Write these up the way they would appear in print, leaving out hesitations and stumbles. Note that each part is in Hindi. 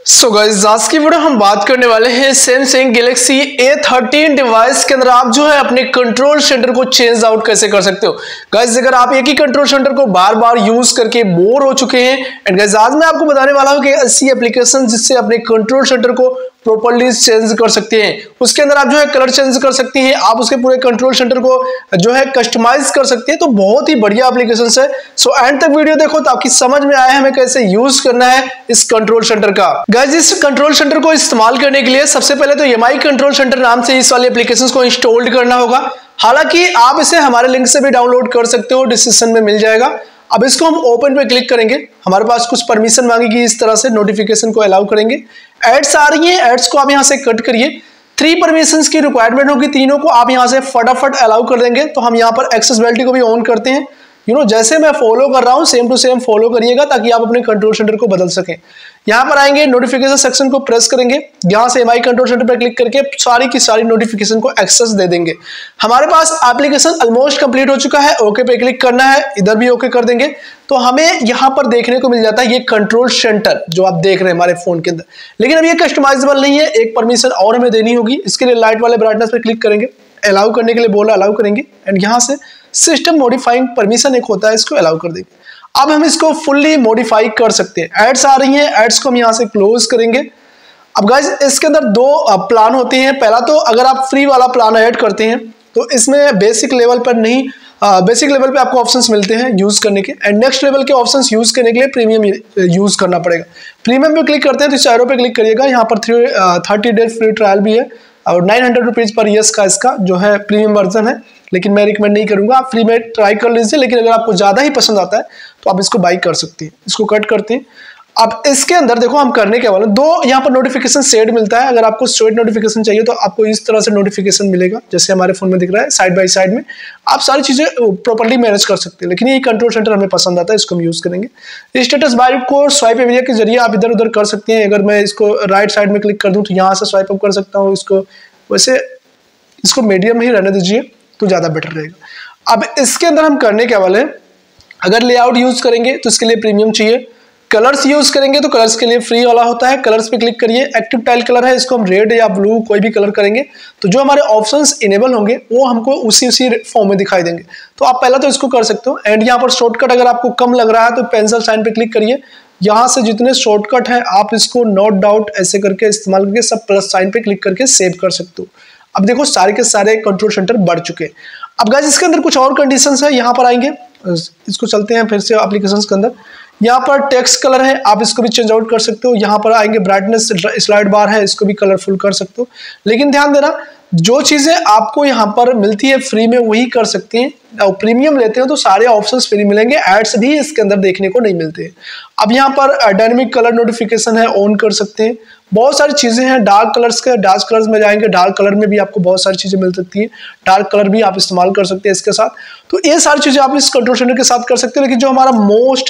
सो गाइस आज की वीडियो हम बात करने वाले हैं सैमसंग गैलेक्सी A13 डिवाइस के अंदर आप जो है अपने कंट्रोल सेंटर को चेंज आउट कैसे कर सकते हो। गाइस अगर आप एक ही कंट्रोल सेंटर को बार बार यूज करके बोर हो चुके हैं एंड गाइस आज मैं आपको बताने वाला हूं कि ऐसी एप्लीकेशन जिससे अपने कंट्रोल सेंटर को प्रॉपर्ली चेंज कर सकते हैं। उसके अंदर आप जो है कलर चेंज कर सकते हैं, आप उसके पूरे कंट्रोल सेंटर को जो है कस्टमाइज कर सकते हैं। तो बहुत ही बढ़िया एप्लीकेशन है। सो एंड तक वीडियो देखो ताकि समझ में आए हमें कैसे यूज करना है इस कंट्रोल सेंटर का। गाइस इस कंट्रोल सेंटर को इस्तेमाल करने के लिए सबसे पहले तो EMI कंट्रोल सेंटर नाम से इस वाले एप्लीकेशन को इंस्टॉल करना होगा। हालांकि आप इसे हमारे लिंक से भी डाउनलोड कर सकते हो, डिस्क्रिप्शन में मिल जाएगा। अब इसको हम ओपन पे क्लिक करेंगे, हमारे पास कुछ परमिशन मांगेगी, इस तरह से नोटिफिकेशन को अलाउ करेंगे। एड्स आ रही हैं, एड्स को आप यहां से कट करिए। 3 परमिशंस की रिक्वायरमेंट होगी, तीनों को आप यहां से फटाफट अलाउ कर देंगे। तो हम यहां पर एक्सेसिबिलिटी को भी ऑन करते हैं। जैसे मैं फॉलो कर रहा हूं सेम टू सेम फॉलो करिएगा ताकि आप अपने कंट्रोल सेंटर को बदल सकें। यहां पर आएंगे, नोटिफिकेशन सेक्शन को प्रेस करेंगे, यहां से EMI कंट्रोल सेंटर पर क्लिक करके सारी की सारी नोटिफिकेशन को एक्सेस दे देंगे। हमारे पास एप्लीकेशन ऑलमोस्ट कंप्लीट हो चुका है, ओके पे क्लिक करना है, इधर भी ओके कर देंगे। तो हमें यहां पर देखने को मिल जाता है ये कंट्रोल सेंटर जो आप देख रहे हैं हमारे फोन के अंदर। लेकिन अब ये कस्टमाइजेबल नहीं है, एक परमिशन और हमें देनी होगी। इसके लिए लाइट वाले ब्राइटनेस पे क्लिक करेंगे, अलाउ करने के लिए बोला अलाउ करेंगे एंड यहां से सिस्टम मॉडिफाइंग परमिशन एक होता है, इसको अलाउ कर देंगे। अब हम इसको फुल्ली मॉडिफाई कर सकते हैं। एड्स आ रही हैं, एड्स को हम यहां से क्लोज करेंगे। अब गाइस इसके अंदर 2 प्लान होते हैं। पहला तो अगर आप फ्री वाला प्लान ऐड करते हैं तो इसमें बेसिक लेवल पर नहीं, बेसिक लेवल पे आपको ऑप्शंस मिलते हैं यूज करने के एंड नेक्स्ट लेवल के ऑप्शंस यूज करने के लिए प्रीमियम यूज करना पड़ेगा। प्रीमियम पे क्लिक करते हैं तो इस एरो पे क्लिक करिएगा, यहाँ पर 30 डेज फ्री ट्रायल भी है और 900 रुपीज पर ईयर्स का इसका जो है प्रीमियम वर्जन है। लेकिन मैं रिकमेंड नहीं करूंगा, आप फ्री में ट्राई कर लीजिए। लेकिन अगर आपको ज्यादा ही पसंद आता है तो आप इसको बाई कर सकते हैं। इसको कट करते हैं। अब इसके अंदर देखो हम करने के वाले 2 यहाँ पर नोटिफिकेशन सेट मिलता है। अगर आपको स्ट्रेट नोटिफिकेशन चाहिए तो आपको इस तरह से नोटिफिकेशन मिलेगा जैसे हमारे फोन में दिख रहा है, साइड बाय साइड में आप सारी चीजें प्रॉपर्ली मैनेज कर सकते हैं। लेकिन ये कंट्रोल सेंटर हमें पसंद आता है, इसको हम यूज करेंगे। स्टेटस बार को स्वाइप एरिया के जरिए आप इधर उधर कर सकते हैं। अगर मैं इसको राइट साइड में क्लिक कर दूं तो यहाँ से स्वाइप अप कर सकता हूँ इसको। वैसे इसको मीडियम ही रहने दीजिए तो ज्यादा बेटर रहेगा। अब इसके अंदर हम करने के वाले, अगर लेआउट यूज करेंगे तो इसके लिए प्रीमियम चाहिए। कलर्स यूज करेंगे तो कलर्स के लिए फ्री वाला होता है। कलर्स पे क्लिक करिए, एक्टिव टाइल कलर है, इसको हम रेड या ब्लू कोई भी कलर करेंगे तो जो हमारे ऑप्शंस इनेबल होंगे वो हमको उसी फॉर्म में दिखाई देंगे। तो आप पहला तो इसको कर सकते हो। एंड यहाँ पर शॉर्टकट अगर आपको कम लग रहा है तो पेंसिल साइन पे क्लिक करिए, यहाँ से जितने शॉर्टकट है आप इसको नोट डाउट ऐसे करके इस्तेमाल करके सब प्लस साइन पे क्लिक करके सेव कर सकते हो। अब देखो सारे के सारे कंट्रोल सेंटर बढ़ चुके हैं। अब गाइस इसके अंदर कुछ और कंडीशंस है, यहाँ पर आएंगे, इसको चलते हैं फिर से एप्लीकेशंस के अंदर। यहाँ पर टेक्स्ट कलर है, आप इसको भी चेंज आउट कर सकते हो। यहाँ पर आएंगे ब्राइटनेस स्लाइड बार है, इसको भी कलरफुल कर सकते हो। लेकिन ध्यान देना जो चीजें आपको यहाँ पर मिलती है फ्री में वही कर सकते हैं। प्रीमियम लेते हो तो सारे ऑप्शंस फ्री मिलेंगे, एड्स भी इसके अंदर देखने को नहीं मिलते। अब यहाँ पर डायनेमिक कलर नोटिफिकेशन है, ऑन कर सकते हैं। बहुत सारी चीजें हैं डार्क कलर्स के, डार्क कलर्स में जाएंगे, डार्क कलर में भी आपको बहुत सारी चीजें मिल सकती है। डार्क कलर भी आप इस्तेमाल कर सकते हैं इसके साथ। तो ये सारी चीजें आप इस कंट्रोल सेंटर के साथ कर सकते हैं। लेकिन जो हमारा मोस्ट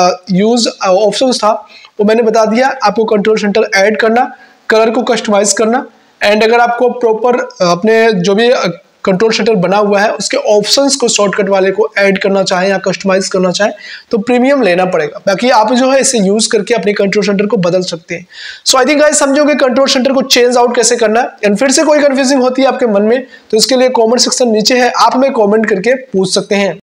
यूज ऑप्शन था वो मैंने बता दिया, आपको कंट्रोल सेंटर ऐड करना, कलर को कस्टमाइज करना एंड अगर आपको प्रॉपर अपने जो भी कंट्रोल सेंटर बना हुआ है उसके ऑप्शंस को शॉर्टकट वाले को ऐड करना चाहें या कस्टमाइज करना चाहें तो प्रीमियम लेना पड़ेगा। बाकी आप जो है इसे यूज करके अपने कंट्रोल सेंटर को बदल सकते हैं। सो आई थिंक गाइस समझोगे कंट्रोल सेंटर को चेंज आउट कैसे करना है। एंड फिर से कोई कंफ्यूजिंग होती है आपके मन में तो इसके लिए कमेंट सेक्शन नीचे है, आप हमें कमेंट करके पूछ सकते हैं।